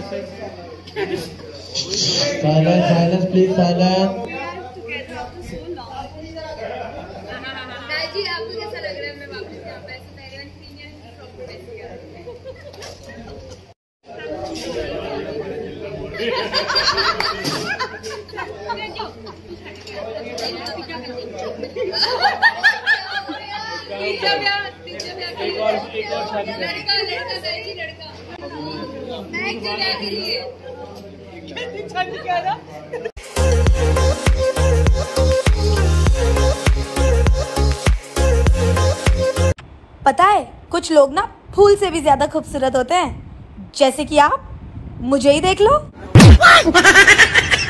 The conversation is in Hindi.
Silence please silence. जी आपको कैसा लग रहा है मैं वापस यहाँ पे मेरे 3 ईयर पता है कुछ लोग ना फूल से भी ज्यादा खूबसूरत होते हैं, जैसे कि आप मुझे ही देख लो।